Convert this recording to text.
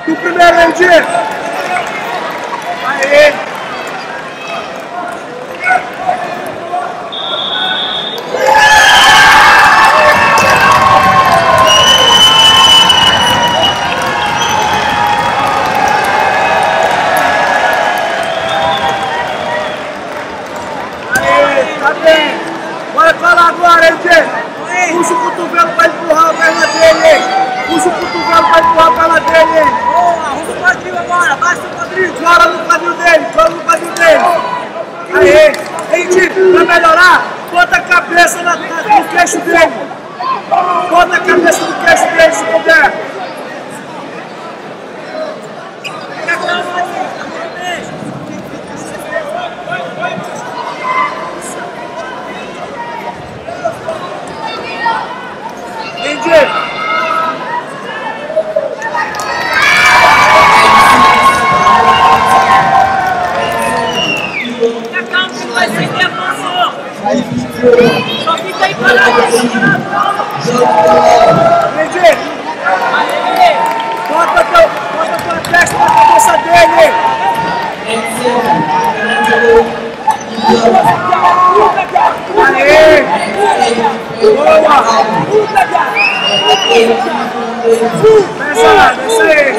Do primeiro, Endi. Aê. Tá bem. Bora falar agora, hein, Tchê? Puxa o cotovelo pra empurrar a perna dele, hein? Puxa o cotovelo pra empurrar a perna dele, hein? Boa, arruma o quadril agora, baixa o quadril. Cola no quadril dele, cola no quadril dele. Aê, hein, Tchê? Pra melhorar, bota a cabeça no queixo dele. Bota a cabeça no queixo dele, se puder. Só fica aí parado, bota tua testa na cabeça dele. Aê! Boa! Desce lá, desce aí.